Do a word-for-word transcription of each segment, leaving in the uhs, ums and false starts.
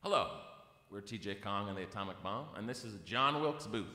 Hello, we're T J Kong and the Atomic Bomb, and this is a John Wilkes booth.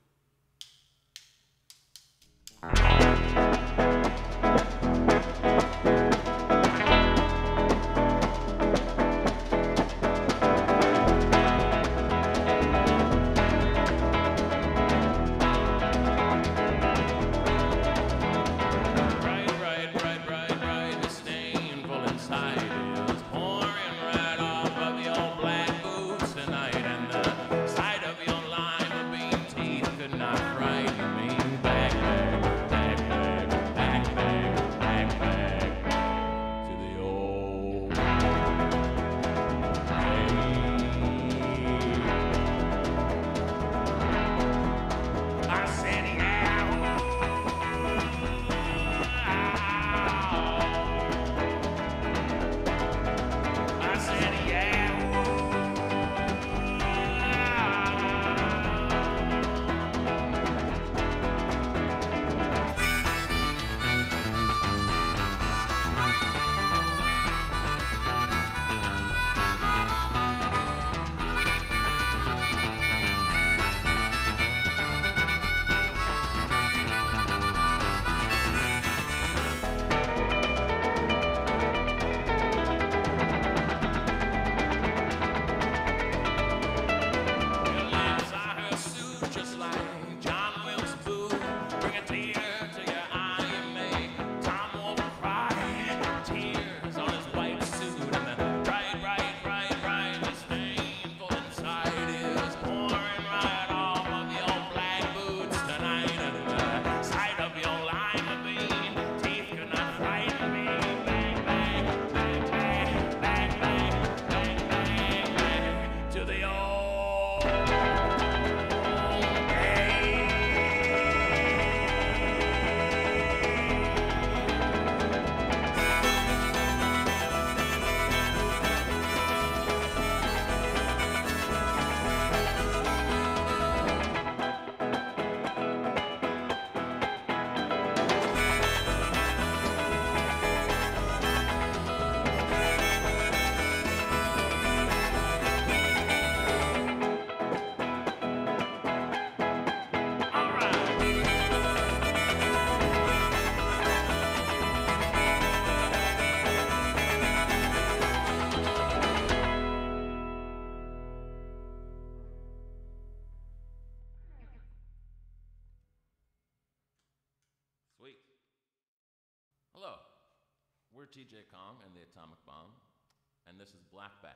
Hello, we're T J Kong and the Atomic Bomb, and this is Black Bats.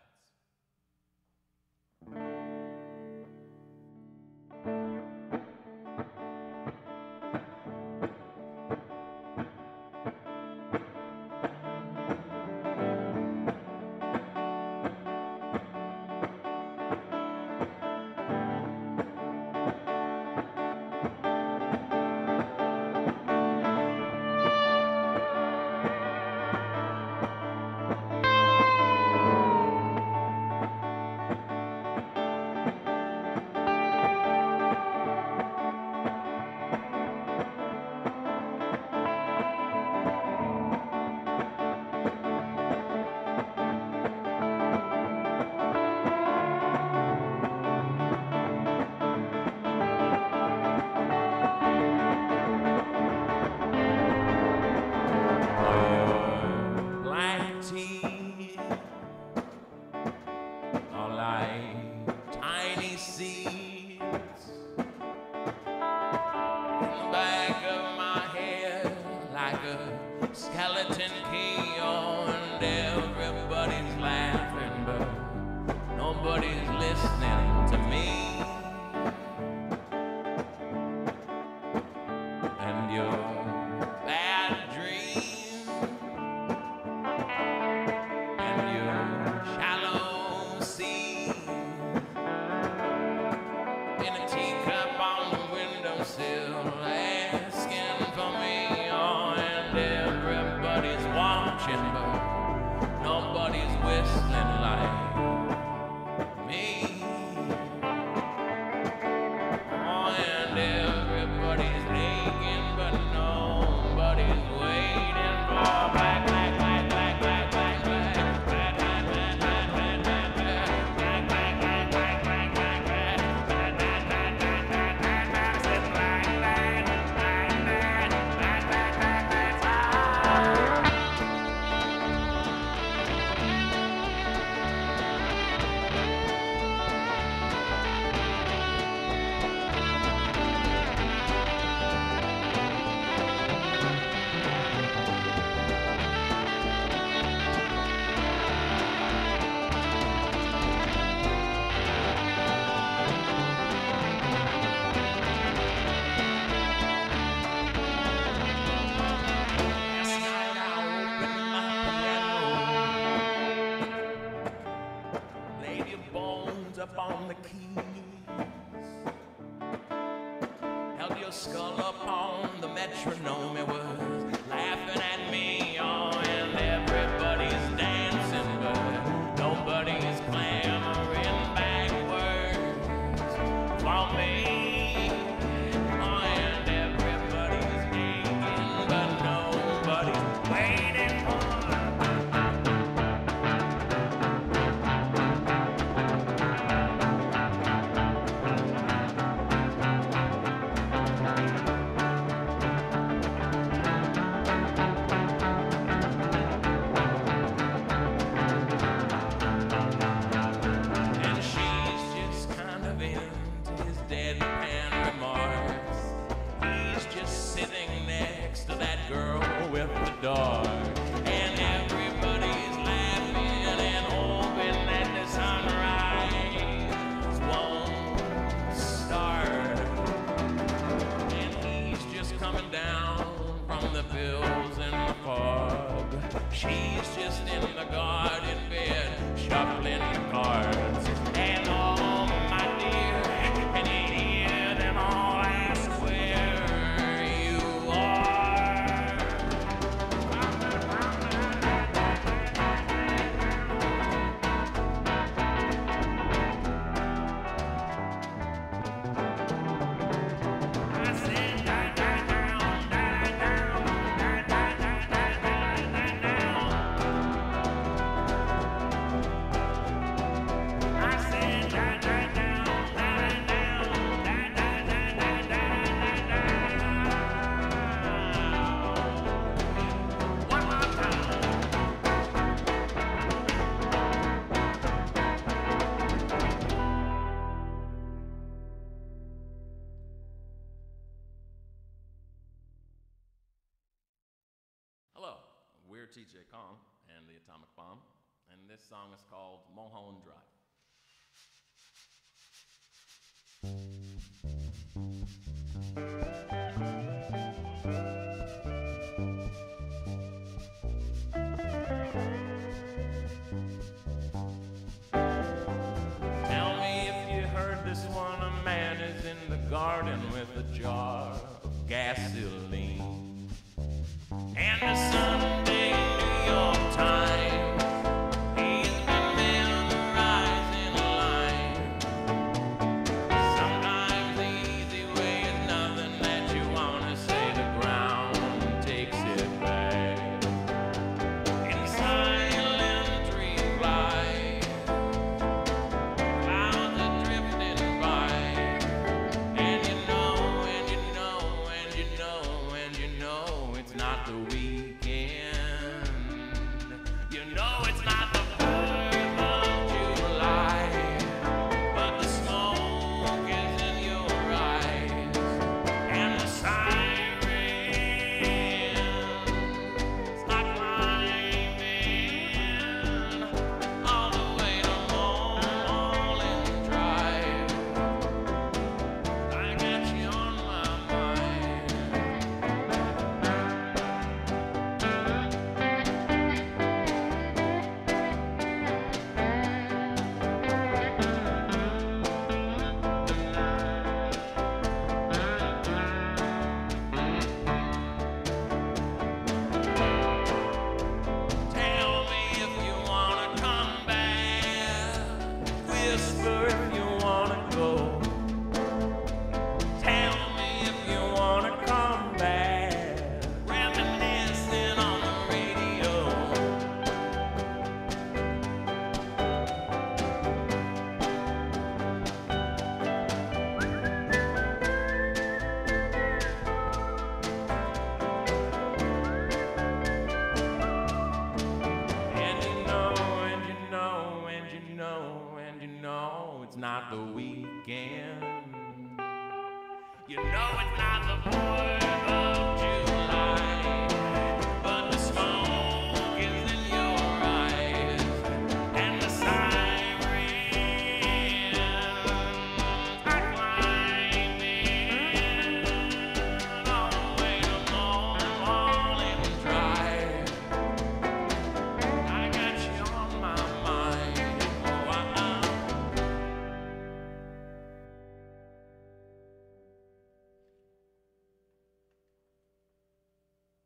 tunes up on the keys. Held your skull up on the metronome. It was laughing at me, oh, and everybody's dancing, but nobody's clamoring backwards for me. Dog. And everybody's laughing and hoping that the sunrise won't start. And he's just coming down from the bills in the pub. She's just in the garden bed shuffling the cards. And oh my dear, can you hear them all ask where you are? We're T J Kong and the Atomic Bomb, and this song is called Mulholland Drive. Tell me if you heard this one, a man is in the garden with a jar of gasoline. And the Sunday New York Times, he's been memorizing a line. Sometimes the easy way is nothing that you want to say. The ground takes it back. In silent reply, clouds are drifting by. And you know, and you know, and you know, and you know it's not the weekend. You know it's not the fourth of July, but the smoke is in your eyes, and the sirens are climbing all the way to Mulholland Drive. I got you on my mind. Tell me if you wanna come back. Whisper if you wanna go. Tell me if you wanna come back. Reminiscing on the radio. And you know, and you know, and you know, and you know it's not the weekend. You know it's not the fourth of July, but the smoke is in your eyes, and the sirens are climbing all the way to Mulholland Drive. I got you on my mind. Oh, I,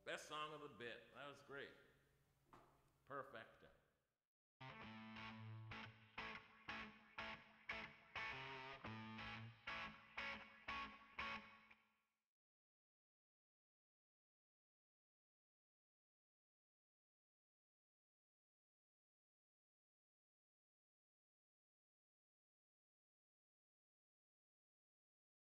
Best song of the bit. That was great. Perfect.